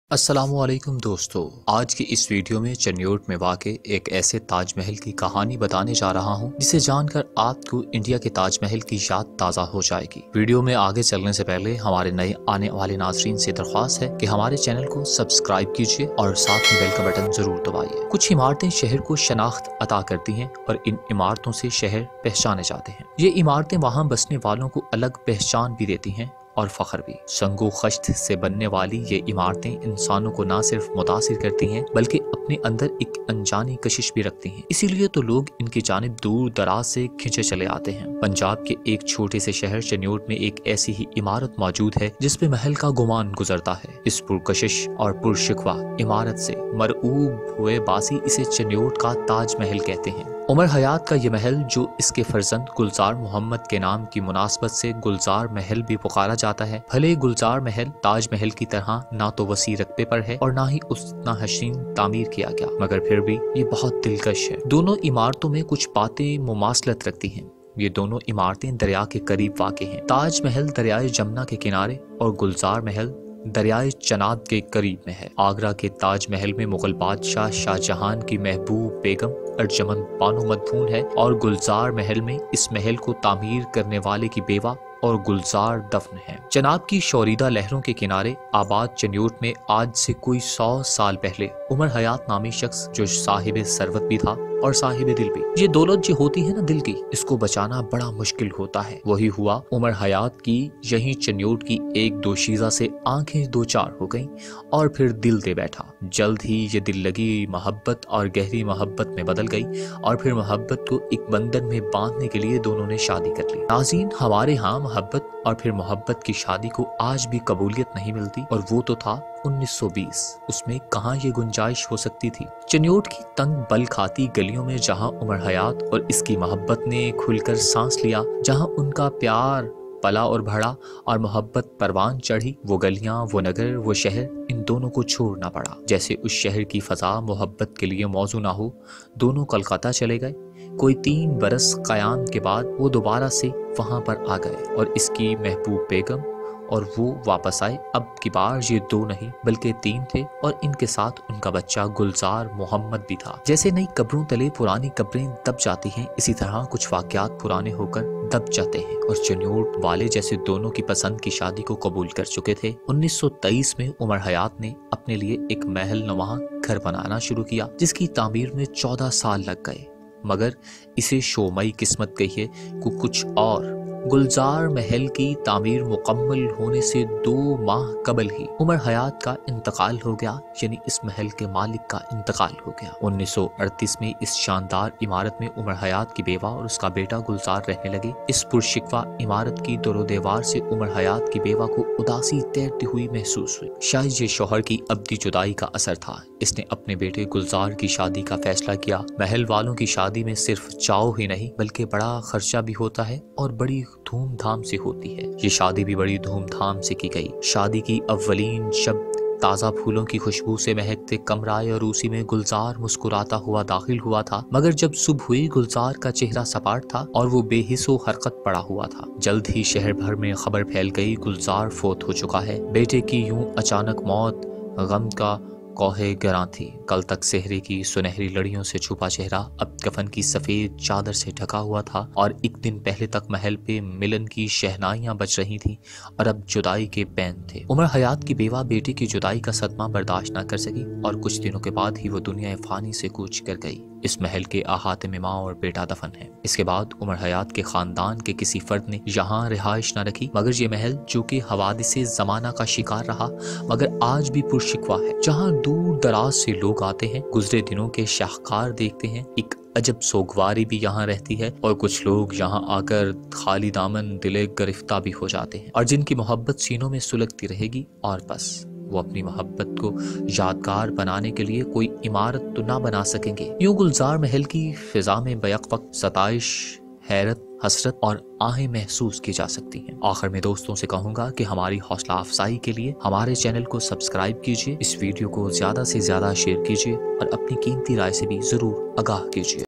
अस्सलामु अलैकुम दोस्तों, आज की इस वीडियो में चन्योट में वाक़े एक ऐसे ताजमहल की कहानी बताने जा रहा हूं जिसे जानकर आपको इंडिया के ताजमहल की याद ताज़ा हो जाएगी। वीडियो में आगे चलने से पहले हमारे नए आने वाले नाज़रीन से दरख्वास्त है कि हमारे चैनल को सब्सक्राइब कीजिए और साथ में बेल का बटन जरूर दबाइए। कुछ इमारतें शहर को शनाख्त अता करती हैं और इन इमारतों से शहर पहचाने जाते हैं। ये इमारतें वहाँ बसने वालों को अलग पहचान भी देती हैं और फख्र भी। संगो खश्त से बनने वाली ये इमारतें इंसानों को न सिर्फ मुतासिर करती हैं बल्कि अपने अंदर एक अनजानी कशिश भी रखती हैं। इसीलिए तो लोग इनकी जानिब दूर दराज से खिंचे चले आते हैं। पंजाब के एक छोटे से शहर चन्योट में एक ऐसी ही इमारत मौजूद है जिसपे महल का गुमान गुजरता है। इस पुरकशिश और पुरशिकवा इमारत से मरऊब हुए बासी इसे चन्योट का ताजमहल कहते हैं। उमर हयात का ये महल, जो इसके फर्जंद गुलजार मोहम्मद के नाम की मुनासबत से गुलजार महल भी पुकारा जाता है, भले गुलजार महल ताजमहल की तरह ना तो वसी रकबे पर है और ना ही उतना हसीन तामीर किया गया, मगर फिर भी ये बहुत दिलकश है। दोनों इमारतों में कुछ बातें मुमासलत रखती हैं। ये दोनों इमारतें दरिया के करीब वाक़े हैं। ताजमहल दरियाए जमुना के किनारे और गुलजार महल दरियाए चनाब के करीब में है। आगरा के ताजमहल में मुगल बादशाह शाहजहां की महबूब बेगम अर्जमंद बानो मदफून है और गुलजार महल में इस महल को तामीर करने वाले की बेवा और गुलजार दफन है। चनाब की शौरीदा लहरों के किनारे आबाद चन्योट में आज से कोई 100 साल पहले उमर हयात नामी शख्स, जो साहिब सरवत भी था और साहिब दिल भी, ये दौलत जो होती है ना दिल की, इसको बचाना बड़ा मुश्किल होता है। वही हुआ उमर हयात की। यही चन्योट की एक दोशीज़ा से आंखें दो चार हो गईं और फिर दिल दे बैठा। जल्द ही ये दिल लगी मोहब्बत और गहरी मोहब्बत में बदल गई और फिर मोहब्बत को एक बंधन में बांधने के लिए दोनों ने शादी कर ली। नाज़रीन, हमारे यहाँ मोहब्बत और फिर मोहब्बत की शादी को आज भी कबूलियत नहीं मिलती, और वो तो था 1920। उसमें कहाँ ये गुंजाइश हो सकती थी। चन्योट की तंग बल खाती गलियों में जहाँ उमर हयात और इसकी मोहब्बत ने खुलकर सांस लिया, जहाँ उनका प्यार पला और बढ़ा और मोहब्बत परवान चढ़ी, वो गलियां, वो नगर, वो शहर, इन दोनों को छोड़ना पड़ा। जैसे उस शहर की फजा मोहब्बत के लिए मौजू ना हो। दोनों कलकत्ता चले गए। कोई 3 बरस क़याम के बाद वो दोबारा से वहां पर आ गए और इसकी महबूब बेगम और वो वापस आए। अब की बार ये 2 नहीं बल्कि 3 थे और इनके साथ उनका बच्चा गुलजार मोहम्मद भी था। जैसे नई कब्रों तले पुरानी कब्रें दब जाती हैं, इसी तरह कुछ वाक़यात पुराने होकर दब जाते हैं और चन्योट वाले जैसे दोनों की पसंद की शादी को कबूल कर चुके थे। 1923 में उमर हयात ने अपने लिए एक महल नुमा घर बनाना शुरू किया, जिसकी तामीर में 14 साल लग गए, मगर इसे शोमई किस्मत गई है को कुछ और। गुलजार महल की तामीर मुकम्मल होने से 2 माह कबल ही उमर हयात का इंतकाल हो गया, यानी इस महल के मालिक का इंतकाल हो गया। 1938 में इस शानदार इमारत में उमर हयात की बेवा और उसका बेटा गुलजार रहने लगे। इस पुरशिकवा इमारत की दरो दीवार से उमर हयात की बेवा को उदासी तैरती हुई महसूस हुई। शायद ये शौहर की अब्दी जुदाई का असर था। इसने अपने बेटे गुलजार की शादी का फैसला किया। महल वालों की शादी में सिर्फ चाव ही नहीं बल्कि बड़ा खर्चा भी होता है और बड़ी धूमधाम से होती है। ये शादी भी बड़ी धूमधाम से की गई। शादी की अव्वलीन शब ताज़ा फूलों की खुशबू से महकते कमराए और उसी में गुलजार मुस्कुराता हुआ दाखिल हुआ था, मगर जब सुबह हुई गुलजार का चेहरा सपाट था और वो बेहिसो हरकत पड़ा हुआ था। जल्द ही शहर भर में खबर फैल गई, गुलजार फोत हो चुका है। बेटे की यूं अचानक मौत गम का कोहे गिरां थी। कल तक सेहरे की सुनहरी लड़ियों से छुपा चेहरा अब कफन की सफेद चादर से ढका हुआ था और एक दिन पहले तक महल पे मिलन की शहनाइयां बज रही थीं और अब जुदाई के पैन थे। उमर हयात की बेवा बेटी की जुदाई का सदमा बर्दाश्त न कर सकी और कुछ दिनों के बाद ही वो दुनिया फानी से कूच कर गई। इस महल के अहाते में माँ और बेटा दफन है। इसके बाद उमर हयात के खानदान के किसी फर्द ने यहाँ रिहाइश न रखी, मगर ये महल, जो कि हवादिसे जमाना का शिकार रहा, मगर आज भी पुरशिकवा है, जहाँ दूर दराज से लोग आते हैं, गुजरे दिनों के शाहकार देखते हैं। एक अजब सोगवारी भी यहाँ रहती है और कुछ लोग यहाँ आकर खाली दामन दिले गिरफ्ता भी हो जाते हैं और जिनकी मोहब्बत सीनों में सुलगती रहेगी और बस वो अपनी मोहब्बत को यादगार बनाने के लिए कोई इमारत तो ना बना सकेंगे। यूं गुलजार महल की फिजा में बैक वक्त सताइश, हैरत, हसरत और आहें महसूस की जा सकती हैं। आखिर में दोस्तों से कहूंगा कि हमारी हौसला अफजाई के लिए हमारे चैनल को सब्सक्राइब कीजिए, इस वीडियो को ज्यादा से ज्यादा शेयर कीजिए और अपनी कीमती राय से भी जरूर आगाह कीजिए।